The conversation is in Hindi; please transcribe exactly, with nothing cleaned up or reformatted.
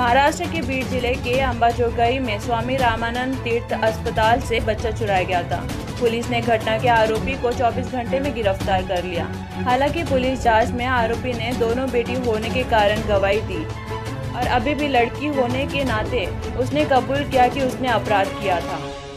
महाराष्ट्र के बीड जिले के अंबाजोगाई में स्वामी रामानंद तीर्थ अस्पताल से बच्चा चुराया गया था। पुलिस ने घटना के आरोपी को चौबीस घंटे में गिरफ्तार कर लिया। हालांकि पुलिस जांच में आरोपी ने दोनों बेटी होने के कारण गवाही दी और अभी भी लड़की होने के नाते उसने कबूल किया कि उसने अपराध किया था।